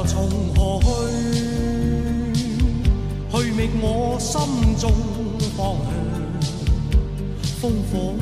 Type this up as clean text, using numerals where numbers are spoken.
从何去？去觅我心中方向，烽火